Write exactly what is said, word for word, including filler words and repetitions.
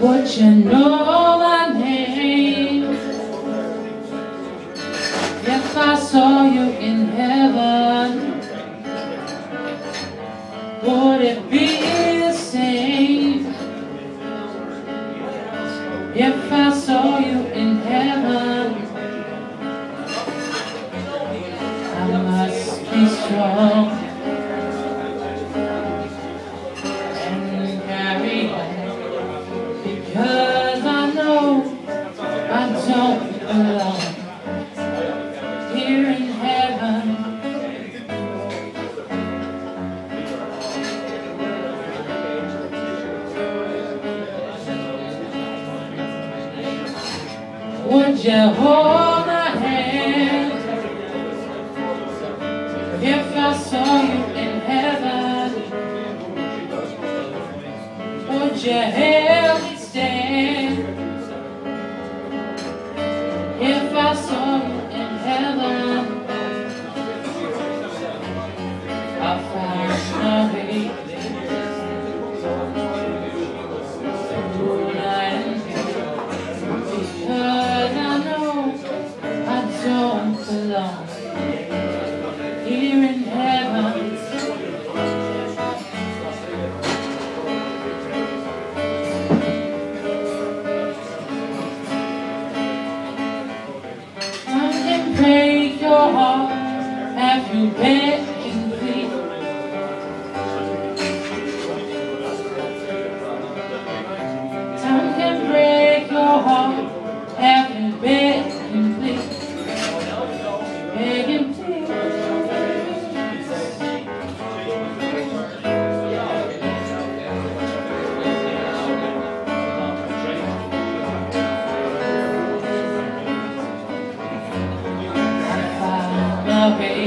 Would you know my name if I saw you in heaven? Would it be the same if I saw you in heaven? I must be strong and carry on, because I know I don't belong here in heaven. Would you hold my hand if I saw you in heaven? Would you help me stand if I saw you in heaven? I'll find my way through night and day, because I know I don't belong here in heaven. Time can break your heart, have you beg and plead. Time can break your heart, have you beg and plead. Beg and plead. I found my way